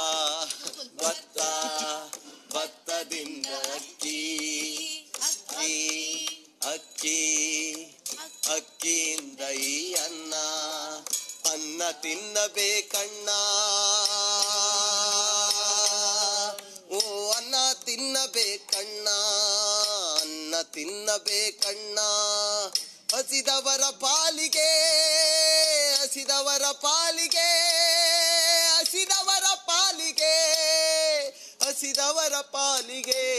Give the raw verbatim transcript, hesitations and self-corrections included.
ಭತ್ತ ಭತ್ತದಿಂದ ಅಕ್ಕಿ ಅಕ್ಕಿ ಅಕ್ಕಿ ಅಕ್ಕಿಯಿಂದ ಈ ಅನ್ನ ಅನ್ನ ತಿನ್ನಬೇಕಣ್ಣ ಓ ಅನ್ನ ತಿನ್ನಬೇಕಣ್ಣ ಅನ್ನ ತಿನ್ನಬೇಕಣ್ಣ ಹಸಿದವರ ಪಾಲಿಗೆ ಹಸಿದವರ ಪಾಲಿಗೆ ಹಸಿದವರ ಪಾಲಿಗೆ ಹಸಿದವರ ಪಾಲಿಗೆ